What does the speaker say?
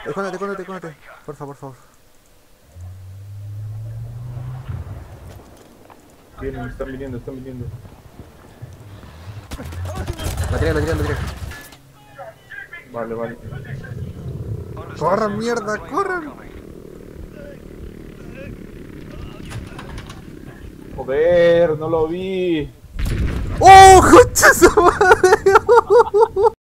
Escóndete, escóndete, escóndete. Por favor, por favor. Vienen, están viniendo, están viniendo. La tiré, la tiré, la tiré. Vale, vale. ¡Corran, mierda! ¡Corran! Joder, no lo vi. ¡Oh, concha su madre!